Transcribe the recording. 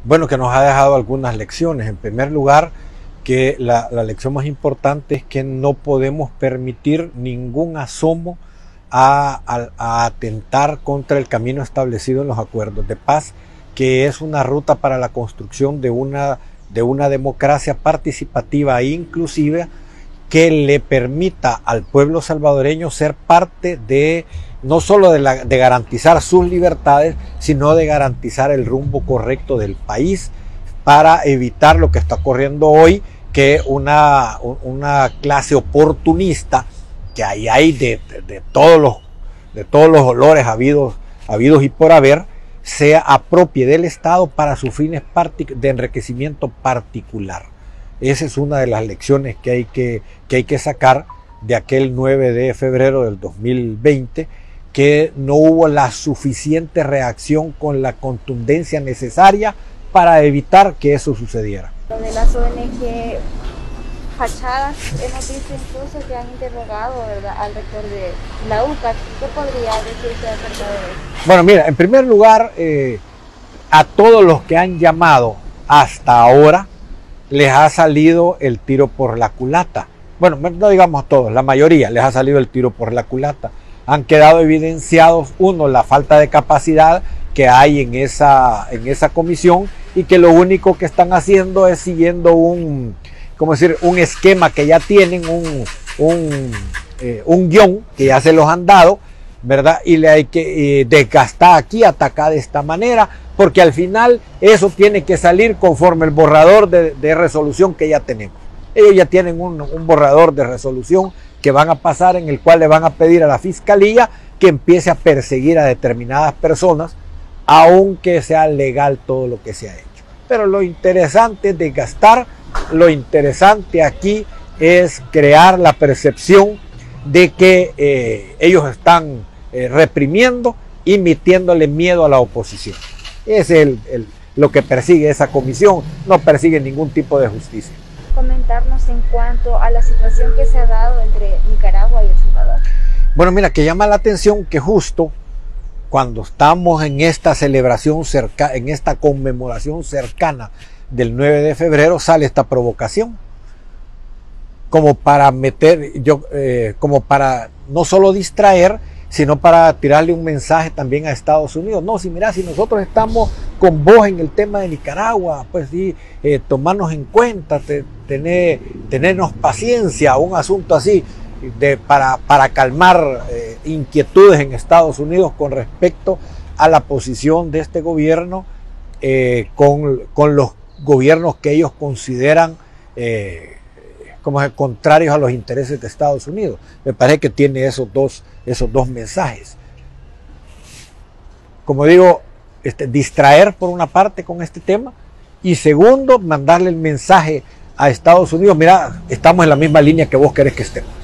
Bueno, que nos ha dejado algunas lecciones. En primer lugar, que la lección más importante es que no podemos permitir ningún asomo a atentar contra el camino establecido en los acuerdos de paz, que es una ruta para la construcción de una democracia participativa e inclusiva que le permita al pueblo salvadoreño ser parte de, no solo de garantizar sus libertades, sino de garantizar el rumbo correcto del país para evitar lo que está ocurriendo hoy, que una clase oportunista, que ahí hay de todos los olores habidos y por haber, se apropie del Estado para sus fines de enriquecimiento particular. Esa es una de las lecciones que hay que sacar de aquel 9 de febrero del 2020, que no hubo la suficiente reacción con la contundencia necesaria para evitar que eso sucediera. De las ONG fachadas, hemos visto incluso que han interrogado, ¿verdad?, al rector de la UCA. ¿Qué podría decirse acerca de eso? Bueno, mira, en primer lugar, a todos los que han llamado hasta ahora, les ha salido el tiro por la culata. Bueno, no digamos a todos, la mayoría les ha salido el tiro por la culata. Han quedado evidenciados, uno, la falta de capacidad que hay en esa comisión, y que lo único que están haciendo es siguiendo un esquema que ya tienen, un guión que ya se los han dado, ¿verdad? Y le hay que desgastar aquí, atacar de esta manera, porque al final eso tiene que salir conforme el borrador de resolución que ya tenemos. Ellos ya tienen un borrador de resolución que van a pasar, en el cual le van a pedir a la Fiscalía que empiece a perseguir a determinadas personas, aunque sea legal todo lo que se ha hecho. Pero lo interesante es desgastar, lo interesante aquí es crear la percepción de que ellos están reprimiendo y metiéndole miedo a la oposición. Es lo que persigue esa comisión, no persigue ningún tipo de justicia. Comentarnos en cuanto a la situación que se ha dado entre Nicaragua y El Salvador. Bueno, mira, que llama la atención que justo cuando estamos en esta celebración en esta conmemoración cercana del 9 de febrero, sale esta provocación, como para como para no solo distraer, sino para tirarle un mensaje también a Estados Unidos. No, si mira, si nosotros estamos con vos en el tema de Nicaragua, pues sí, tomarnos en cuenta, tenernos paciencia, un asunto así, para calmar inquietudes en Estados Unidos con respecto a la posición de este gobierno con los gobiernos que ellos consideran contrarios a los intereses de Estados Unidos. Me parece que tiene esos dos mensajes. Como digo, distraer por una parte con este tema, y segundo, mandarle el mensaje a Estados Unidos: mira, estamos en la misma línea que vos querés que estemos.